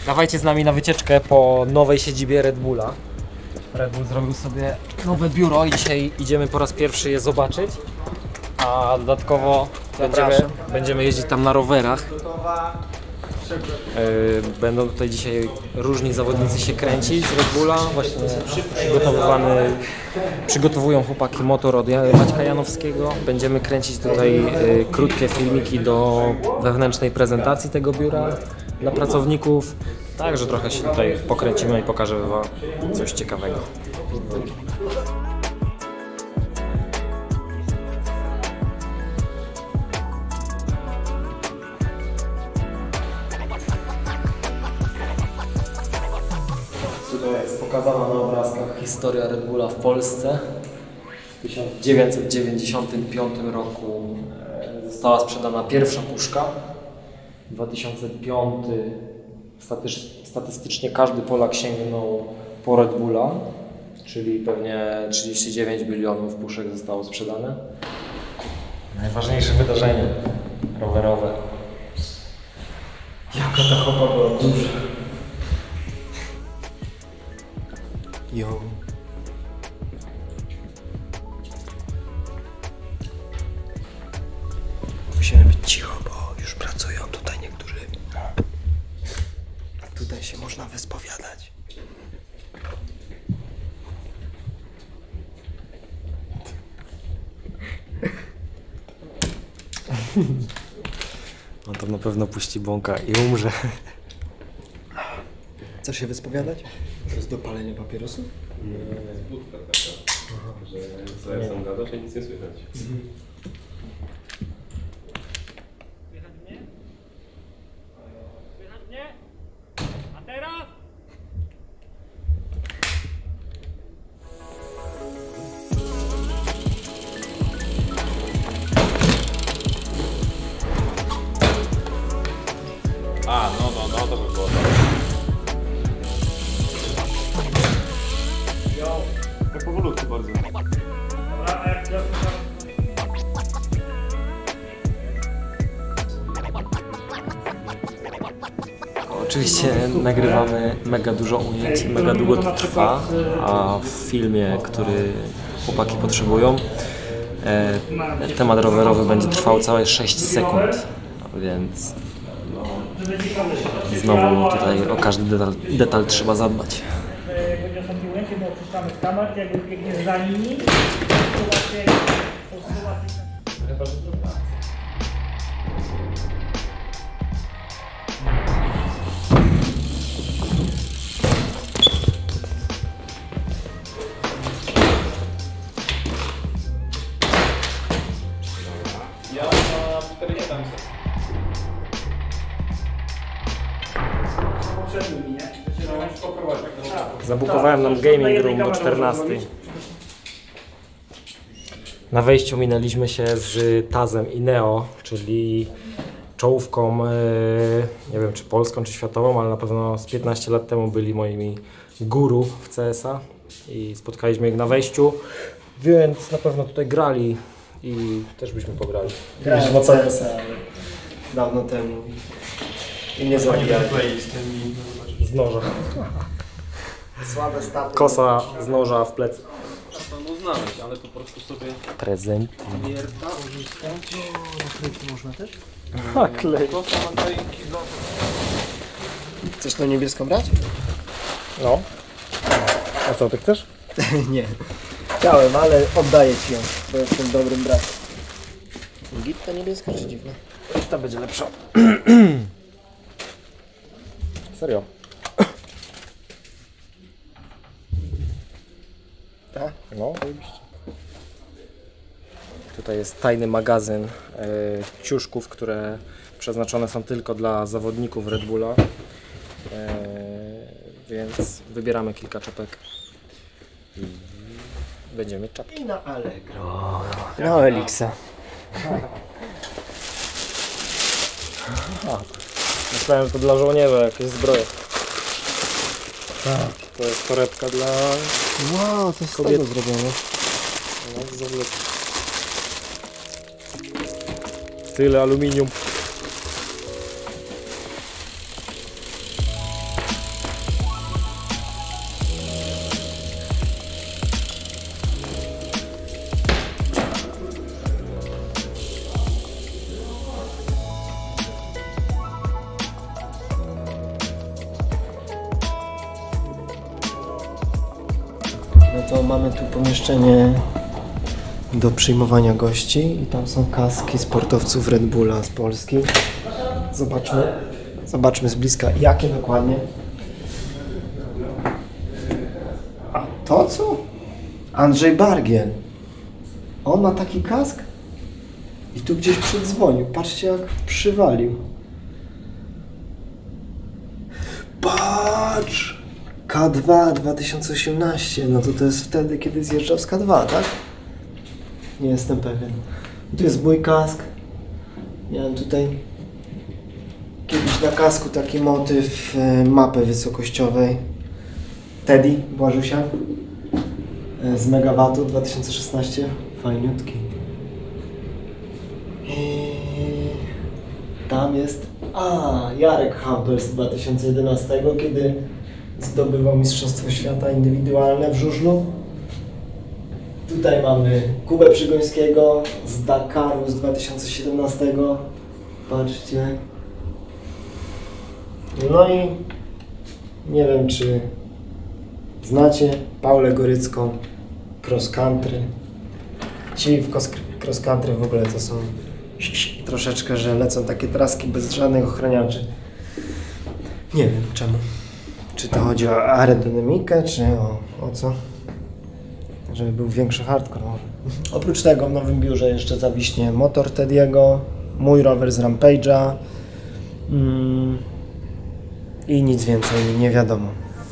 Dawajcie z nami na wycieczkę po nowej siedzibie Red Bulla. Red Bull zrobił sobie nowe biuro i dzisiaj idziemy po raz pierwszy je zobaczyć. A dodatkowo będziemy jeździć tam na rowerach. Będą tutaj dzisiaj różni zawodnicy się kręcić z Red Bulla. Właśnie przygotowują chłopaki motor od Maćka Janowskiego. Będziemy kręcić tutaj krótkie filmiki do wewnętrznej prezentacji tego biura dla pracowników. Także trochę się tutaj pokręcimy i pokażę wam coś ciekawego. Tutaj jest pokazana na obrazkach historia Red Bulla w Polsce. W 1995 roku została sprzedana pierwsza puszka. W 2005 statystycznie każdy Polak sięgnął po Red Bulla, czyli pewnie 39 bilionów puszek zostało sprzedane. Najważniejsze wydarzenie rowerowe. Jaka ta chopa była duża. Yo. Musimy być cicho, bo już pracują tutaj niektórzy. Tutaj się można wyspowiadać. On tam na pewno puści bąka i umrze. Chcesz się wyspowiadać? To jest do palenia papierosów? Nie, budka taka, że co ja sam gadasz, a nic nie słychać. Słychać mnie? Słychać mnie? A teraz? A, no, to by było to. Tak powolutku bardzo. Dobra, a jak ja Oczywiście nagrywamy mega dużo ujęć, mega długo to trwa, a w filmie, który chłopaki potrzebują, temat rowerowy będzie trwał całe 6 sekund, więc znowu tutaj o każdy detal trzeba zadbać. będzie są ujęcie, bo oczyszczamy z kamer, jakby biegniesz za nimi, to łatwiej. Ja na 40 tam Zabukowałem nam gaming room do 14. Na wejściu minęliśmy się z Tazem i Neo, czyli czołówką, nie wiem czy polską, czy światową, ale na pewno z 15 lat temu byli moimi guru w CS-a i spotkaliśmy ich na wejściu, więc na pewno tutaj grali i też byśmy pograli. Grałem w CS-a dawno temu i mnie zabijali. Z noża. Słabe staty. Kosa z noża w plecy. no znaleźć, ale po prostu sobie... Prezent. Mierda, uzyskać. Naklejki można też? Naklej. Chcesz tą niebieską brać? No. A co, ty chcesz? Nie. Chciałem, ale oddaję ci ją, bo jestem dobrym bratem. Gitta niebieska czy dziwna? Ta będzie lepsza. Serio. Tak? No. Tutaj jest tajny magazyn ciuszków, które przeznaczone są tylko dla zawodników Red Bulla. Więc wybieramy kilka czapek i będziemy mieć czapki. I na Allegro. No Elixa. Myślałem, że to dla żołnierzy jakieś zbroje. To jest torebka dla Wow, to jest kobiet. z tego zrobione. No, zawlek. Tyle aluminium. No to mamy tu pomieszczenie do przyjmowania gości i tam są kaski sportowców Red Bulla z Polski. Zobaczmy z bliska, jakie dokładnie. A to co? Andrzej Bargiel. On ma taki kask? I tu gdzieś przydzwonił. Patrzcie, jak przywalił. Patrz! K2 2018. No to jest wtedy, kiedy zjeżdżał z K2, tak? Nie jestem pewien. Tu jest mój kask. Miałem tutaj kiedyś na kasku taki motyw mapy wysokościowej Teddy Błażusia z Megawattu 2016. Fajniutki. I tam jest Jarek Hampel z 2011, kiedy zdobywał Mistrzostwo Świata indywidualne w żużlu. Tutaj mamy Kubę Przygońskiego z Dakaru z 2017. Patrzcie. No i nie wiem, czy znacie Paulę Gorycką, cross country. Ci w cross country w ogóle to są troszeczkę, że lecą takie traski bez żadnych ochraniaczy. Nie wiem czemu. Czy to chodzi o aerodynamikę, czy o co? Żeby był większy hardcore. Oprócz tego w nowym biurze jeszcze zawiśnie motor Teddy'ego, mój rower z Rampage'a i nic więcej nie wiadomo.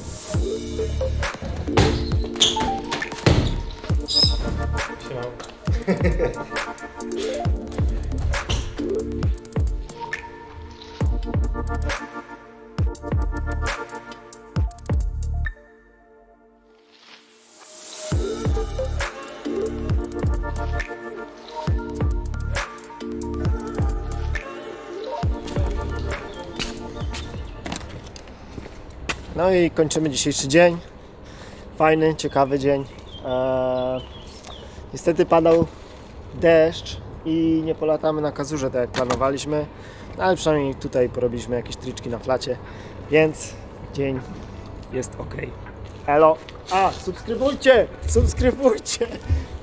No i kończymy dzisiejszy dzień. Fajny, ciekawy dzień. Niestety padał deszcz i nie polatamy na Kazurze tak jak planowaliśmy, ale przynajmniej tutaj porobiliśmy jakieś triczki na flacie, więc dzień jest ok. Elo! Subskrybujcie! Subskrybujcie!